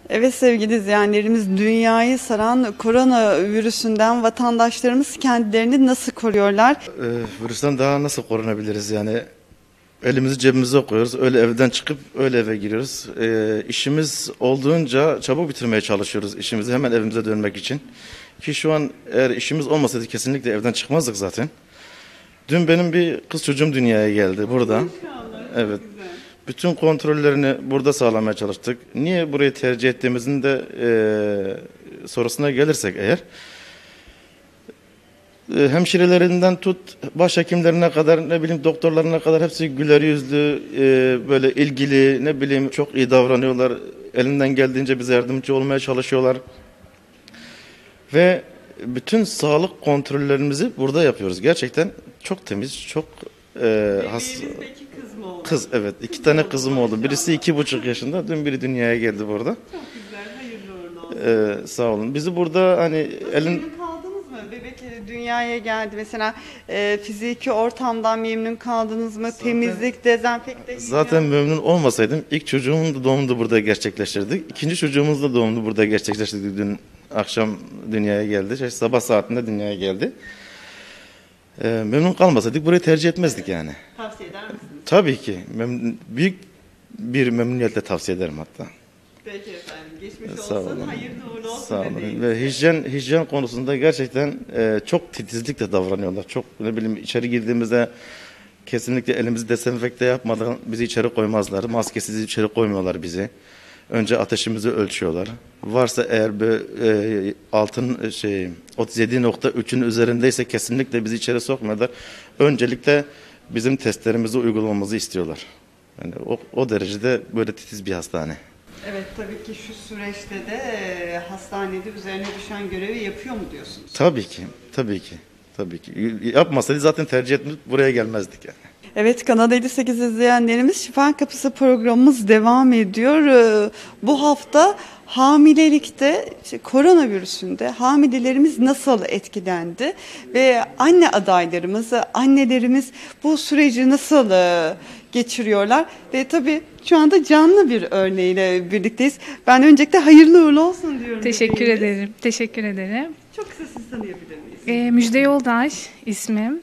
Evet sevgili izleyenlerimiz, dünyayı saran koronavirüsünden vatandaşlarımız kendilerini nasıl koruyorlar? Virüsten daha nasıl korunabiliriz yani? Elimizi cebimize koyuyoruz, öyle evden çıkıp öyle eve giriyoruz. İşimiz olduğunca çabuk bitirmeye çalışıyoruz işimizi hemen evimize dönmek için. Ki şu an eğer işimiz olmasaydı kesinlikle evden çıkmazdık zaten. Dün benim bir kız çocuğum dünyaya geldi burada. Evet. Bütün kontrollerini burada sağlamaya çalıştık. Niye burayı tercih ettiğimizin de sorusuna gelirsek eğer, hemşirelerinden tut, başhekimlerine kadar, ne bileyim doktorlarına kadar hepsi güler yüzlü, böyle ilgili, ne bileyim çok iyi davranıyorlar. Elinden geldiğince bize yardımcı olmaya çalışıyorlar. Ve bütün sağlık kontrollerimizi burada yapıyoruz. Gerçekten çok temiz, çok Peki kız mı oldu? kız, evet, 2 tane kızım oldu. Birisi 2,5 yaşında, dün biri dünyaya geldi burada. Çok güzel, hayırlı uğurlu olsun. Sağ olun. Bizi burada hani Memnun kaldınız mı? Bebek dünyaya geldi. Mesela fiziki ortamdan memnun kaldınız mı? Temizlik, dezenfekte. zaten memnun olmasaydım ilk çocuğumun da doğumunu da burada gerçekleştirdik. İkinci çocuğumuz da doğumunu burada gerçekleştirdik. Dün akşam dünyaya geldi. Sabah saatinde dünyaya geldi. Memnun kalmasaydık burayı tercih etmezdik yani. Tavsiye eder misiniz? Tabii ki. Büyük bir memnuniyetle tavsiye ederim hatta. Peki efendim. Geçmiş Sağ olsun. olun. Hayırlı uğurlu olsun. Sağ olun. bebeğim. Ve hijyen konusunda gerçekten çok titizlikle davranıyorlar. Çok, ne bileyim, içeri girdiğimizde kesinlikle elimizi dezenfekte yapmadan bizi içeri koymazlar. Maskesiz içeri koymuyorlar bizi. Önce ateşimizi ölçüyorlar. Varsa eğer altın 37,3'ün üzerindeyse kesinlikle bizi içeri sokmuyorlar. Öncelikle bizim testlerimizi uygulamamızı istiyorlar. Yani o derecede böyle titiz bir hastane. Evet, tabii ki şu süreçte de hastanede üzerine düşen görevi yapıyor mu diyorsunuz? Tabii ki, tabii ki, tabii ki. Yapmasaydı zaten tercih etmeyip buraya gelmezdik yani. Evet, Kanal 58 izleyenlerimiz, Şifa Kapısı programımız devam ediyor. Bu hafta hamilelikte, koronavirüsünde hamilelerimiz nasıl etkilendi ve anne adaylarımız, annelerimiz bu süreci nasıl geçiriyorlar ve tabii şu anda canlı bir örneğiyle birlikteyiz. Ben öncelikle hayırlı uğurlu olsun diyorum. Teşekkür bebeğimiz. ederim. Teşekkür ederim. Çok kısa sizi tanıyabilir miyiz? Müjde Yoldaş ismim.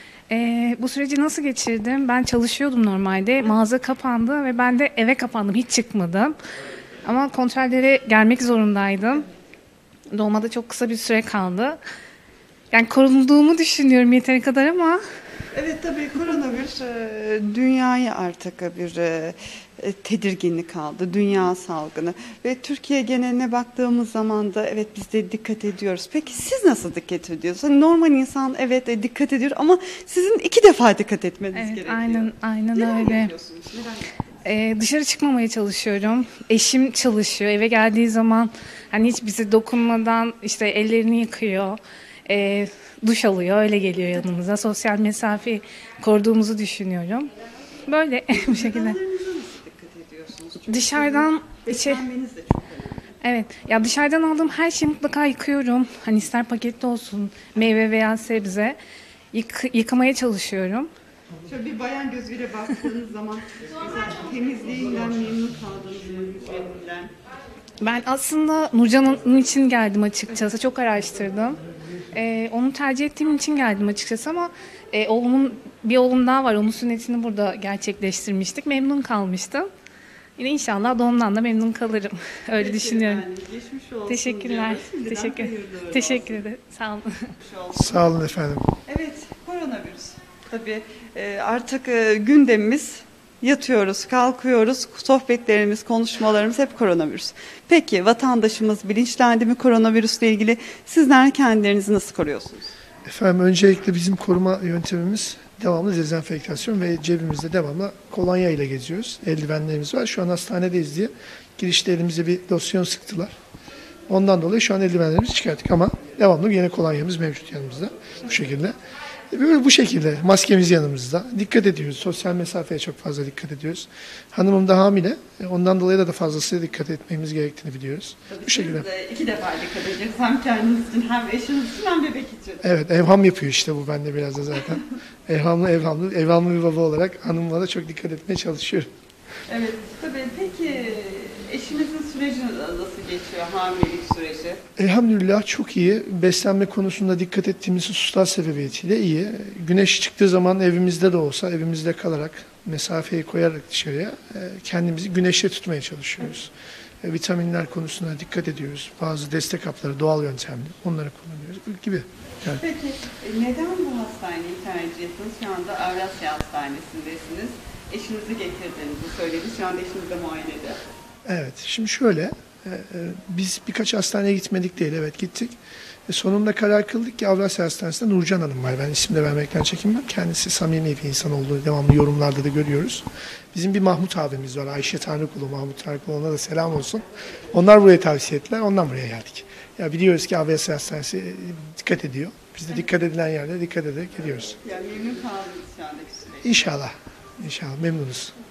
Bu süreci nasıl geçirdim? Ben çalışıyordum normalde. Mağaza kapandı ve ben de eve kapandım. Hiç çıkmadım. Ama kontrollere gelmek zorundaydım. Doğumada çok kısa bir süre kaldı. Yani korunduğumu düşünüyorum yeteri kadar ama Evet, tabii koronavirüs dünyayı artık bir tedirginlik aldı. Dünya salgını ve Türkiye geneline baktığımız zaman da evet biz de dikkat ediyoruz. Peki siz nasıl dikkat ediyorsunuz? Hani normal insan evet dikkat ediyor ama sizin 2 defa dikkat etmeniz evet, gerekiyor. aynen Neler öyle. yapıyorsunuz? Dışarı çıkmamaya çalışıyorum. Eşim çalışıyor. Eve geldiği zaman hani hiç bize dokunmadan işte ellerini yıkıyor. Duş alıyor. Öyle geliyor yanımıza. Sosyal mesafe koruduğumuzu düşünüyorum. Böyle bu şekilde. Gıdalarınıza nasıl dikkat ediyorsunuz? Çünkü Dışarıdan sizin içe beslenmeniz de çok önemli. evet. Ya dışarıdan aldığım her şeyi mutlaka yıkıyorum. Hani ister paketli olsun, meyve veya sebze yıkamaya çalışıyorum. Şöyle bir bayan gözüyle baktığınız zaman mesela temizliğinden memnun kaldığınız mı, hijyeninden? Ben aslında Nurcan'ın için geldim açıkçası. Çok araştırdım. Onu tercih ettiğim için geldim açıkçası ama bir oğlum daha var. Onun sünnetini burada gerçekleştirmiştik. Memnun kalmıştım. Yine inşallah doğumdan da memnun kalırım. Öyle Peki düşünüyorum. efendim, geçmiş olsun Teşekkürler. diyoruz. Şimdiden Teşekkür hayırlı Teşekkür ederim. Sağ olun. olsun. Sağ olun efendim. Evet, koronavirüs. Tabii artık gündemimiz, yatıyoruz, kalkıyoruz, sohbetlerimiz, konuşmalarımız hep koronavirüs. Peki vatandaşımız bilinçlendi mi koronavirüsle ilgili? Sizler kendilerinizi nasıl koruyorsunuz? Efendim öncelikle bizim koruma yöntemimiz devamlı dezenfektasyon ve cebimizde devamlı kolonya ile geziyoruz. Eldivenlerimiz var. Şu an hastanedeyiz diye girişte elimize bir losyon sıktılar. Ondan dolayı şu an eldivenlerimizi çıkarttık ama devamlı yine kolonyamız mevcut yanımızda. Bu şekilde. Böyle bu şekilde maskemiz yanımızda. Dikkat ediyoruz. Sosyal mesafeye çok fazla dikkat ediyoruz. Hanımım da hamile. Ondan dolayı da fazlasıyla dikkat etmemiz gerektiğini biliyoruz. Tabii Bu şekilde. siz de 2 defa dikkat edeceksiniz. Hem kendiniz için hem eşiniz için hem bebek için. Evet, evham yapıyor işte bu bende biraz da zaten. Evhamlı bir baba olarak hanımla da çok dikkat etmeye çalışıyorum. Evet, tabii. Peki eşinizin süreci nasıl geçiyor, hamilelik süreci? Elhamdülillah çok iyi. Beslenme konusunda dikkat ettiğimiz hususlar sebebiyetiyle iyi. Güneş çıktığı zaman evimizde de olsa, evimizde kalarak, mesafeyi koyarak dışarıya kendimizi güneşte tutmaya çalışıyoruz. Vitaminler konusunda dikkat ediyoruz. Bazı destek hapları doğal yöntemli, onları kullanıyoruz gibi. Yani. Peki neden bu hastaneyi tercih ettiniz? Şu anda Avrasya Hastanesi'ndesiniz. Eşinizi getirdiğinizi söyledi. Şu anda eşiniz de muayenede. Evet, şimdi şöyle, biz birkaç hastaneye gitmedik değil, evet gittik. Sonunda karar kıldık ki Avrasya Hastanesi'nde Nurcan Hanım var. Ben isim de vermekten çekinmem. Kendisi samimi bir insan olduğunu devamlı yorumlarda da görüyoruz. Bizim bir Mahmut abimiz var, Ayşe Tanrıkulu, Mahmut Tanrıkulu, ona da selam olsun. Onlar buraya tavsiye ettiler, ondan buraya geldik. Ya biliyoruz ki Avrasya Hastanesi dikkat ediyor. Biz de dikkat edilen yerde dikkat ederek gidiyoruz. Yani memnun kaldınız şu andaki süreç. İnşallah, inşallah memnunuz.